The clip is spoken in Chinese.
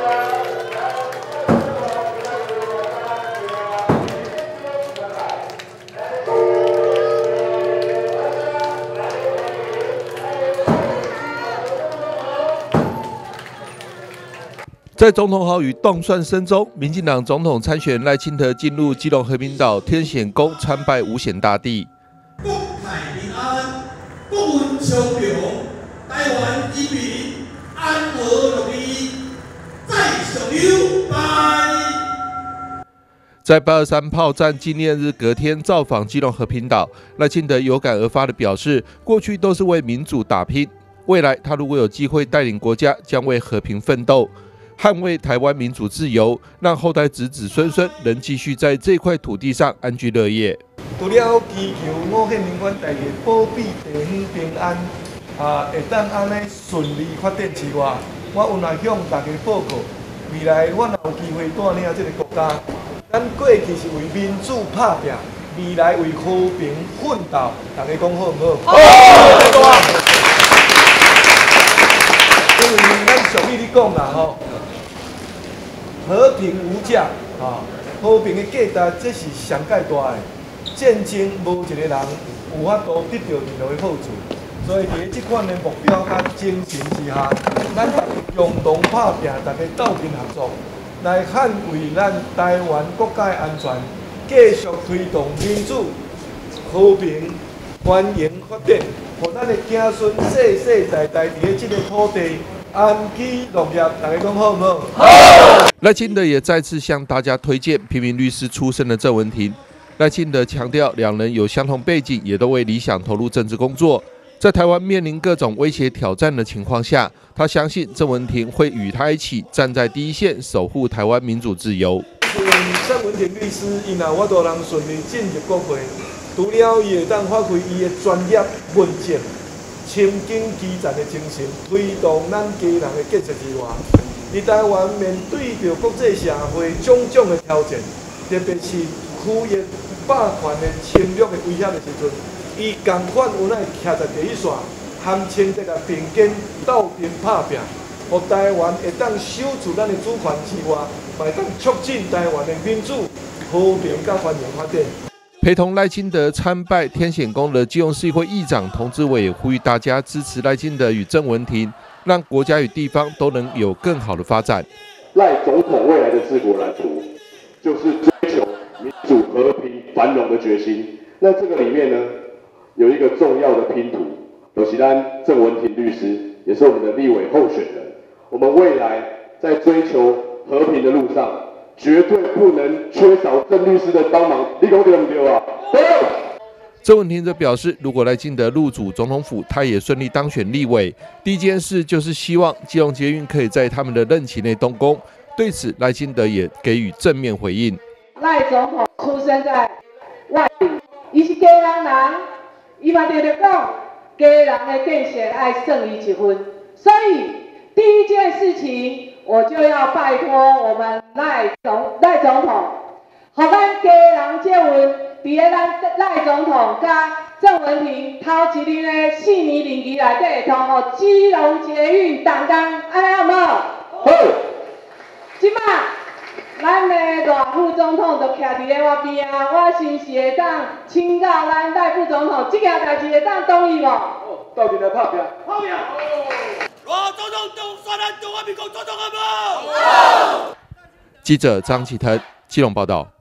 在总统好与动算声中，民进党总统参选人赖清德进入基隆和平岛天显宫参拜五显大帝。 国泰民安，国运昌隆，台湾人民安和乐意，再上优拜。 在823炮战纪念日隔天造访基隆和平岛，赖清德有感而发地表示，过去都是为民主打拼，未来他如果有机会带领国家，将为和平奋斗。 捍卫台湾民主自由，让后代子子孙孙能继续在这块土地上安居乐业。 除了祈求五县民官大家保庇地方平安，会当安尼顺利发展之外，我有来向大家报告，未来我有机会带领这个国家，咱过去是为民主打拼，未来为和平奋斗。大家讲好唔好？好！因为咱俗语咧讲啦吼。 和平无价和平的价值这是上界大的。战争无一个人有法度得到任何的好处，所以伫这款的目标甲精神之下，咱大家共同打拼，大家斗阵合作，来捍卫咱台湾国家的安全，继续推动民主、和平、繁荣发展，互咱的子孙世世代代伫这个土地。 安居乐业，大家讲好唔好？好。 赖清德也再次向大家推荐平民律师出身的郑文婷。赖清德强调，两人有相同背景，也都为理想投入政治工作。在台湾面临各种威胁挑战的情况下，他相信郑文婷会与他一起站在第一线，守护台湾民主自由。 郑文婷律师，伊若我都能顺利进入国会，除了伊会当发挥伊的专业文政。 亲近基层的精神，推动咱家人的建设之外，伫台湾面对着国际社会种种的挑战，特别是区域霸权的侵略的威胁的时阵，伊同款有咱徛在第一线，含清这个并肩斗阵打拼，互台湾会当守住咱的主权之外，会当促进台湾的民主、和平甲繁荣发展。 陪同赖清德参拜天显宫的基隆市议会议长童志伟也呼吁大家支持赖清德与郑文婷，让国家与地方都能有更好的发展。 赖总统未来的治国蓝图，就是追求民主、和平、繁荣的决心。那这个里面呢，有一个重要的拼图，就是咱郑文婷律师，也是我们的立委候选人。我们未来在追求和平的路上。 绝对不能缺少郑律师的帮忙，你讲对不对啊？对。 郑文婷则表示，如果赖清德入主总统府，他也顺利当选立委，第一件事就是希望基隆捷运可以在他们的任期内动工。对此，赖清德也给予正面回应。 赖总统出生在外地，伊是家人，伊嘛常常讲，家人的建设爱胜于一分，所以第一件事情。 我就要拜托我们赖总统，互咱家人接吻，伫个咱赖总统甲郑文婷头一任的4年任期内底，通互基隆捷运动工，安尼好唔好？好。即马咱的赖副总统就徛伫个我边啊，我是不是会当请教咱赖副总统，这件代志会当同意无？ 哦，到底来拍拼， 拍拼。 我总统中华人民共和国总统好不好？ 记者张启腾基隆报道。